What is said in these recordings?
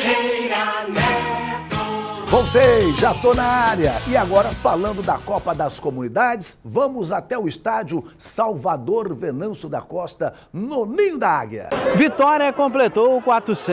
Ferreira Neto. Voltei, já tô na área. E agora, falando da Copa das Comunidades, vamos até o estádio Salvador Venâncio da Costa, no Ninho da Águia. Vitória completou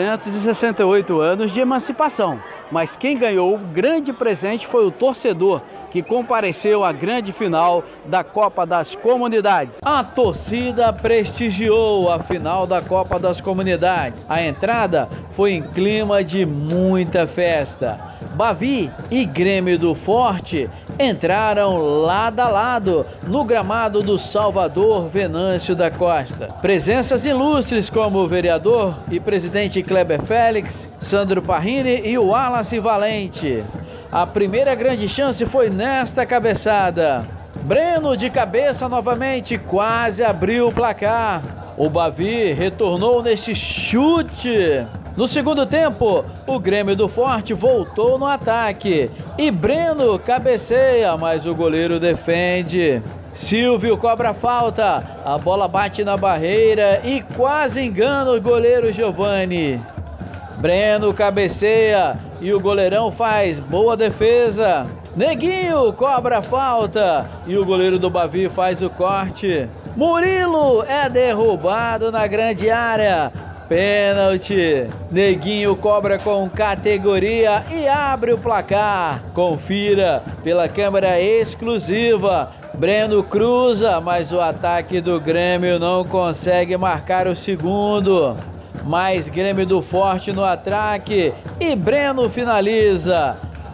468 anos de emancipação, mas quem ganhou o grande presente foi o torcedor, que compareceu à grande final da Copa das Comunidades. A torcida prestigiou a final da Copa das Comunidades. A entrada foi em clima de muita festa. Bavi e Grêmio do Forte entraram lado a lado no gramado do Salvador Venâncio da Costa. Presenças ilustres como o vereador e presidente Kleber Félix, Sandro Parrini e o Wallace Valente. A primeira grande chance foi nesta cabeçada. Breno de cabeça novamente quase abriu o placar. O Bavi retornou neste chute. No segundo tempo, o Grêmio do Forte voltou no ataque e Breno cabeceia, mas o goleiro defende. Silvio cobra falta, a bola bate na barreira e quase engana o goleiro Giovani. Breno cabeceia e o goleirão faz boa defesa. Neguinho cobra falta e o goleiro do Bavi faz o corte. Murilo é derrubado na grande área. Pênalti. Neguinho cobra com categoria e abre o placar. Confira pela câmera exclusiva. Breno cruza, mas o ataque do Grêmio não consegue marcar o segundo. Mais Grêmio do Forte no ataque e Breno finaliza.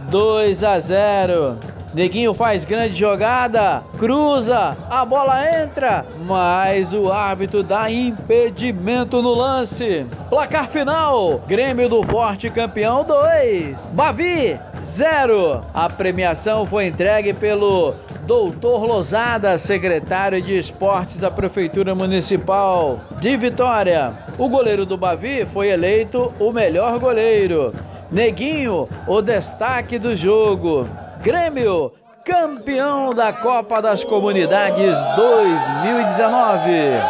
2-0. Neguinho faz grande jogada, cruza, a bola entra, mas o árbitro dá impedimento no lance. Placar final, Grêmio do Forte campeão 2, Bavi 0. A premiação foi entregue pelo Doutor Losada, secretário de Esportes da Prefeitura Municipal de Vitória. O goleiro do Bavi foi eleito o melhor goleiro. Neguinho, o destaque do jogo. Grêmio, campeão da Copa das Comunidades 2019.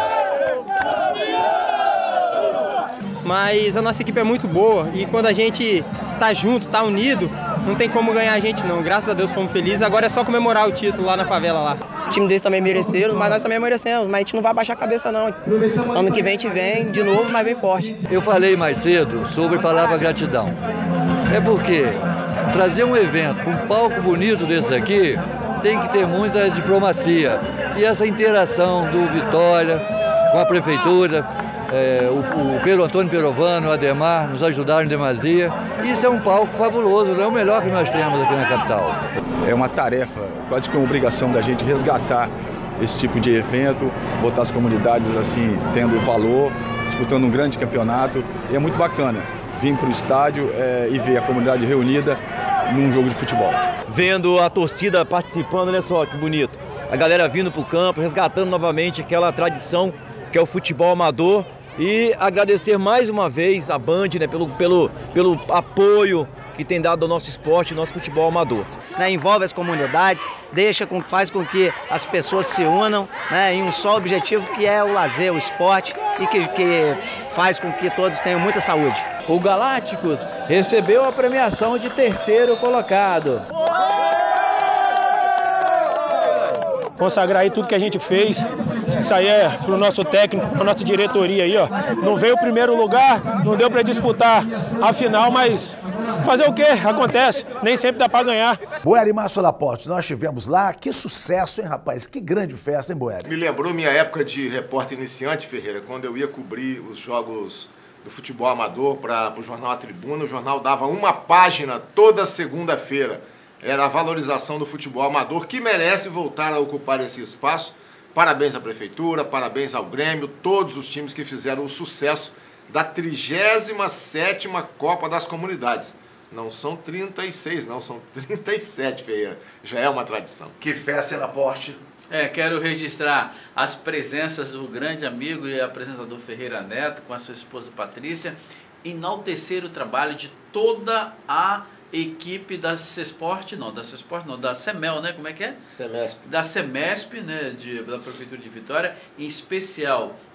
Mas a nossa equipe é muito boa e quando a gente tá junto, tá unido, não tem como ganhar a gente não. Graças a Deus fomos felizes, agora é só comemorar o título lá na favela lá. O time deles também mereceram, mas nós também merecemos, mas a gente não vai baixar a cabeça não. Ano que vem a gente vem de novo, mas vem forte. Eu falei mais cedo sobre a palavra gratidão. É porque trazer um evento, um palco bonito desse aqui, tem que ter muita diplomacia. E essa interação do Vitória com a Prefeitura, o Pedro Antônio Perovano, o Ademar, nos ajudaram em demasia. Isso é um palco fabuloso, é o melhor que nós temos aqui na capital. É uma tarefa, quase que uma obrigação da gente resgatar esse tipo de evento, botar as comunidades assim, tendo valor, disputando um grande campeonato. E é muito bacana vir para o estádio e ver a comunidade reunida num jogo de futebol. Vendo a torcida participando, olha só que bonito. A galera vindo para o campo, resgatando novamente aquela tradição que é o futebol amador. E agradecer mais uma vez a Band, né, pelo apoio que tem dado ao nosso esporte, ao nosso futebol amador. Envolve as comunidades, faz com que as pessoas se unam, em um só objetivo, que é o lazer, o esporte, e que faz com que todos tenham muita saúde. O Galácticos recebeu a premiação de terceiro colocado. Consagrar aí tudo que a gente fez. Isso aí é pro nosso técnico, pra nossa diretoria aí, ó. Não veio o primeiro lugar, não deu para disputar a final, mas fazer o quê? Acontece, nem sempre dá para ganhar. Boeri Márcio Laporte, nós estivemos lá, que sucesso, hein, rapaz? Que grande festa, hein, Boeri? Me lembrou minha época de repórter iniciante, Ferreira, quando eu ia cobrir os jogos do futebol amador para o jornal A Tribuna. O jornal dava uma página toda segunda-feira. Era a valorização do futebol amador, que merece voltar a ocupar esse espaço. Parabéns à Prefeitura, parabéns ao Grêmio, todos os times que fizeram o sucesso da 37ª Copa das Comunidades. Não são 36, não, são 37, Ferreira. Já é uma tradição. Que festa, hein, Laporte? Quero registrar as presenças do grande amigo e apresentador Ferreira Neto com a sua esposa Patrícia, enaltecer o trabalho de toda a equipe da CESPORT, da CEMEL, né? Como é que é? CEMESP. Da CEMESP, né? Da Prefeitura de Vitória, em especial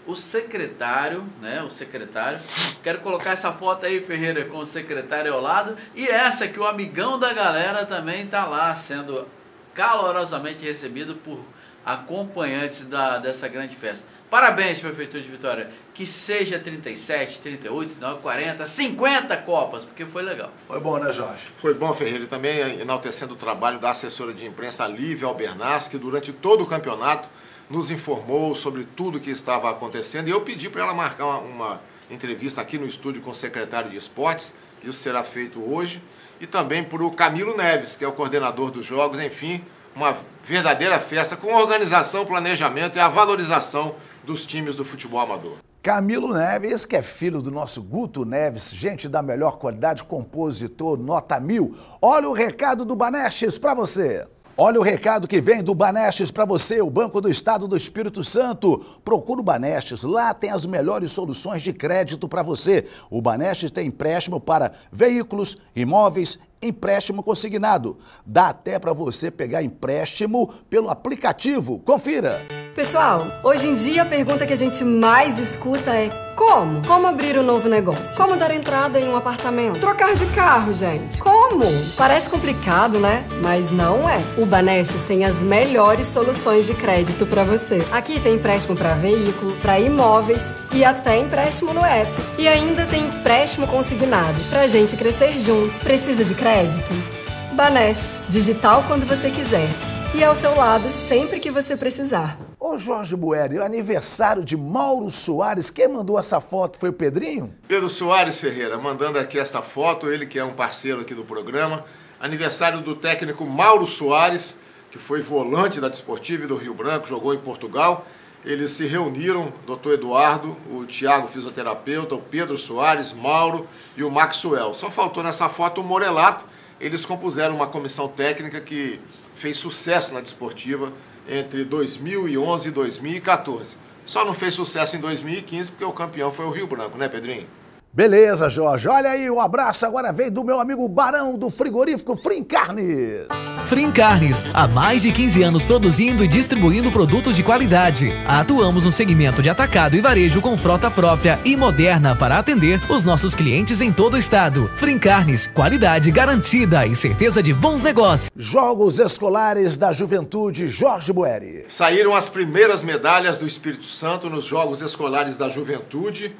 o secretário, né? O secretário. Quero colocar essa foto aí, Ferreira, com o secretário ao lado. E essa que o amigão da galera também está lá, sendo calorosamente recebido por acompanhantes dessa grande festa. Parabéns, Prefeitura de Vitória. Que seja 37, 38, 39, 40, 50 copas, porque foi legal. Foi bom, né, Jorge? Foi bom, Ferreira. E também enaltecendo o trabalho da assessora de imprensa Lívia Albernaz, que durante todo o campeonato nos informou sobre tudo que estava acontecendo. E eu pedi para ela marcar uma entrevista aqui no estúdio com o secretário de Esportes. Isso será feito hoje. E também para o Camilo Neves, que é o coordenador dos jogos. Enfim, uma verdadeira festa com organização, planejamento e a valorização dos times do futebol amador. Camilo Neves, que é filho do nosso Guto Neves, gente da melhor qualidade, compositor, nota 1000. Olha o recado do Banestes para você. Olha o recado que vem do Banestes para você, o Banco do Estado do Espírito Santo. Procura o Banestes, lá tem as melhores soluções de crédito para você. O Banestes tem empréstimo para veículos, imóveis, empréstimo consignado. Dá até para você pegar empréstimo pelo aplicativo. Confira! Pessoal, hoje em dia a pergunta que a gente mais escuta é como? Como abrir um novo negócio? Como dar entrada em um apartamento? Trocar de carro, gente? Como? Parece complicado, né? Mas não é. O Banestes tem as melhores soluções de crédito para você. Aqui tem empréstimo para veículo, para imóveis e até empréstimo no app. E ainda tem empréstimo consignado pra gente crescer junto. Precisa de crédito? Banestes, digital quando você quiser. E ao seu lado sempre que você precisar. Ô Jorge Boeri, o aniversário de Mauro Soares, quem mandou essa foto foi o Pedrinho? Pedro Soares Ferreira, mandando aqui esta foto, ele que é um parceiro aqui do programa. Aniversário do técnico Mauro Soares, que foi volante da Desportiva e do Rio Branco, jogou em Portugal. Eles se reuniram, doutor Eduardo, o Thiago, fisioterapeuta, o Pedro Soares, Mauro e o Maxwell. Só faltou nessa foto o Morelato. Eles compuseram uma comissão técnica que fez sucesso na Desportiva entre 2011 e 2014. Só não fez sucesso em 2015 porque o campeão foi o Rio Branco, né, Pedrinho? Beleza, Jorge. Olha aí, um abraço agora vem do meu amigo Barão do frigorífico Frim Carnes. Frim Carnes, há mais de 15 anos produzindo e distribuindo produtos de qualidade. Atuamos no segmento de atacado e varejo com frota própria e moderna para atender os nossos clientes em todo o estado. Frim Carnes, qualidade garantida e certeza de bons negócios. Jogos Escolares da Juventude, Jorge Boeri. Saíram as primeiras medalhas do Espírito Santo nos Jogos Escolares da Juventude.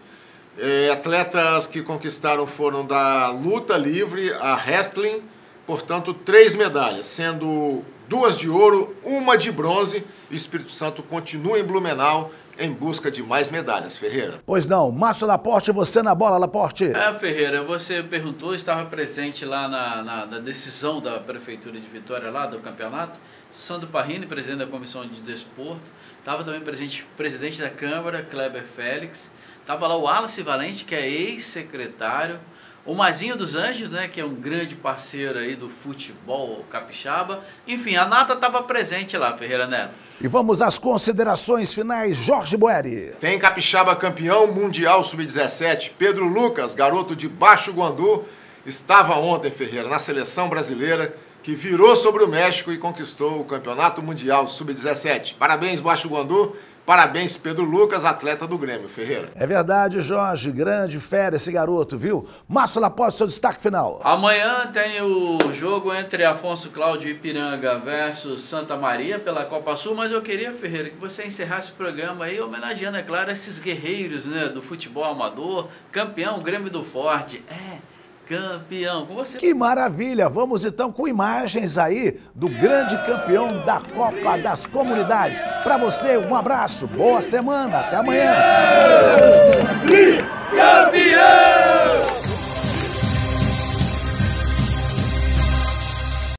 Atletas que conquistaram foram da luta livre, a wrestling, portanto 3 medalhas, sendo 2 de ouro, 1 de bronze. E o Espírito Santo continua em Blumenau em busca de mais medalhas, Ferreira. Pois não, Márcio Laporte, você na bola, Laporte. Ferreira, você perguntou, estava presente lá na decisão da Prefeitura de Vitória, lá do campeonato. Sandro Parrini, presidente da Comissão de Desporto. Estava também presente o presidente da Câmara, Kleber Félix. Estava lá o Wallace Valente, que é ex-secretário, o Mazinho dos Anjos, né, que é um grande parceiro aí do futebol capixaba. Enfim, a nata estava presente lá, Ferreira Neto. E vamos às considerações finais, Jorge Boeri. Tem capixaba campeão mundial sub-17, Pedro Lucas, garoto de Baixo Guandu, estava ontem, Ferreira, na seleção brasileira, que virou sobre o México e conquistou o campeonato mundial sub-17. Parabéns, Baixo Guandu. Parabéns, Pedro Lucas, atleta do Grêmio, Ferreira. É verdade, Jorge. Grande fera esse garoto, viu? Márcio Laporte, seu destaque final. Amanhã tem o jogo entre Afonso Cláudio Ipiranga versus Santa Maria pela Copa Sul, mas eu queria, Ferreira, que você encerrasse o programa aí homenageando, é claro, esses guerreiros, né, do futebol amador, campeão Grêmio do Forte. Campeão, com você. Que maravilha! Vamos então com imagens aí do grande campeão da Copa das Comunidades. Para você, um abraço, boa semana, até amanhã. Campeão!